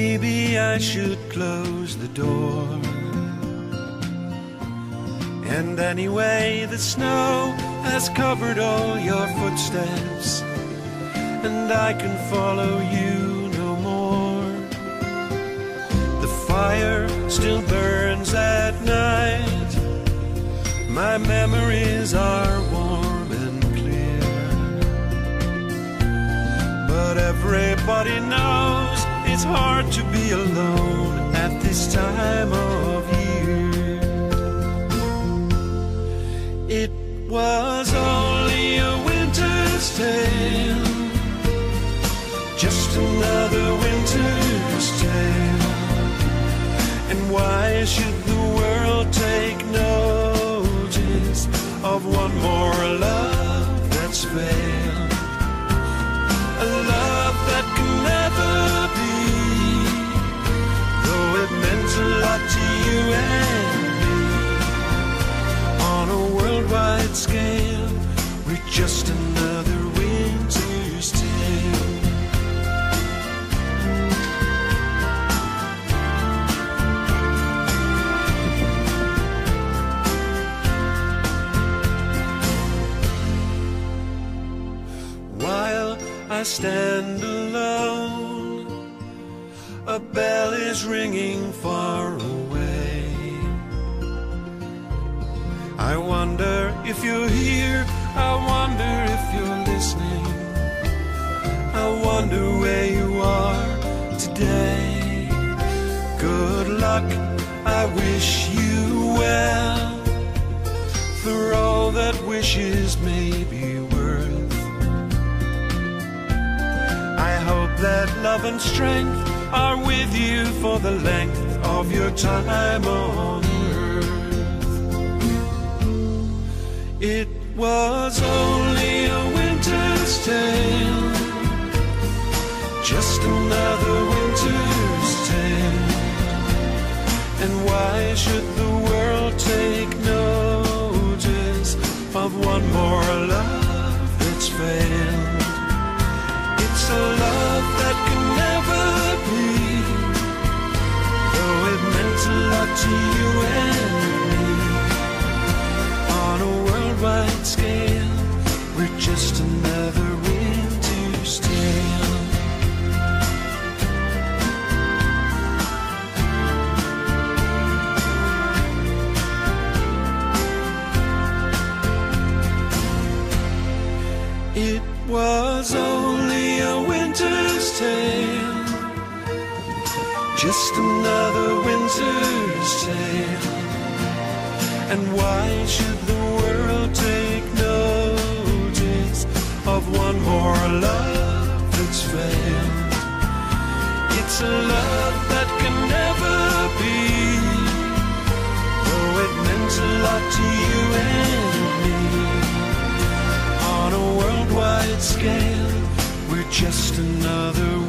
Maybe I should close the door. And anyway, the snow has covered all your footsteps, and I can follow you no more. The fire still burns at night. My memories are warm and clear, but everybody knows it's hard to be alone at this time of year. It was only a winter's tale, just another winter's tale. And why should the world take notice of one more love that's failed? A love that can never be, though it meant a lot to you and me. On a worldwide scale, we're just another winter's tale. While I stand alone, a bell is ringing far away. I wonder if you're here, I wonder if you're listening. I wonder where you are today. Good luck, I wish you well, for all that wishes may be worth. I hope that love and strength are with you for the length of your time on earth. It was only a winter's tale, just another winter's tale. And why should the world take notice of one more love that's failed? It's a love that can never be, though it meant a lot to you and me. On a worldwide scale, we're just another winter's tale. It was only a winter's tale, just another winter's tale. And why should the world take notice of one more love that's failed? It's a love that can never be, though it meant a lot to you and me. On a worldwide scale, we're just another